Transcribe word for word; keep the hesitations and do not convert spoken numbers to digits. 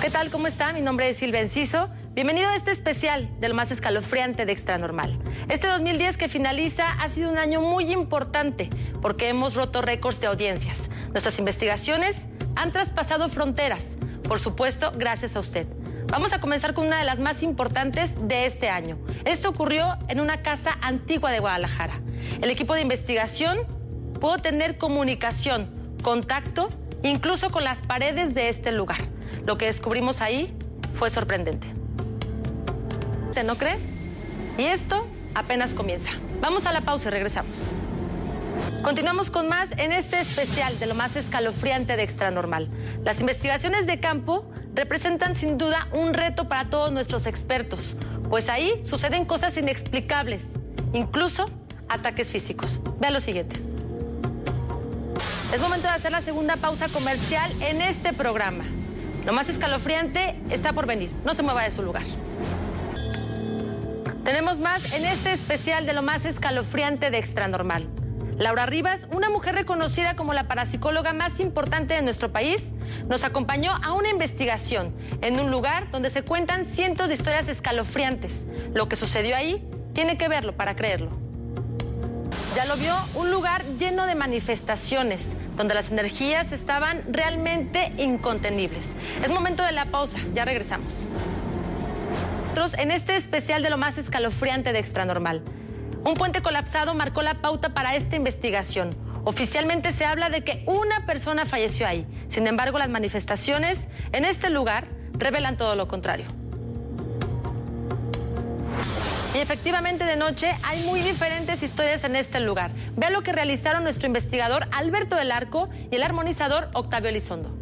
¿Qué tal? ¿Cómo está? Mi nombre es Silvia Enciso. Bienvenido a este especial de lo más escalofriante de Extranormal. Este dos mil diez que finaliza ha sido un año muy importante porque hemos roto récords de audiencias. Nuestras investigaciones han traspasado fronteras, por supuesto, gracias a usted. Vamos a comenzar con una de las más importantes de este año. Esto ocurrió en una casa antigua de Guadalajara. El equipo de investigación pudo tener comunicación, contacto, incluso con las paredes de este lugar. Lo que descubrimos ahí fue sorprendente. ¿Usted no cree? Y esto apenas comienza. Vamos a la pausa y regresamos. Continuamos con más en este especial de lo más escalofriante de Extranormal. Las investigaciones de campo representan sin duda un reto para todos nuestros expertos, pues ahí suceden cosas inexplicables, incluso ataques físicos. Vea lo siguiente. Es momento de hacer la segunda pausa comercial en este programa. Lo más escalofriante está por venir. No se mueva de su lugar. Tenemos más en este especial de lo más escalofriante de Extranormal. Laura Rivas, una mujer reconocida como la parapsicóloga más importante de nuestro país, nos acompañó a una investigación en un lugar donde se cuentan cientos de historias escalofriantes. Lo que sucedió ahí tiene que verlo para creerlo. Ya lo vio, un lugar lleno de manifestaciones, donde las energías estaban realmente incontenibles. Es momento de la pausa, ya regresamos. En este especial de lo más escalofriante de Extranormal. Un puente colapsado marcó la pauta para esta investigación. Oficialmente se habla de que una persona falleció ahí. Sin embargo, las manifestaciones en este lugar revelan todo lo contrario. Y efectivamente de noche hay muy diferentes historias en este lugar. Vea lo que realizaron nuestro investigador Alberto del Arco y el armonizador Octavio Elizondo.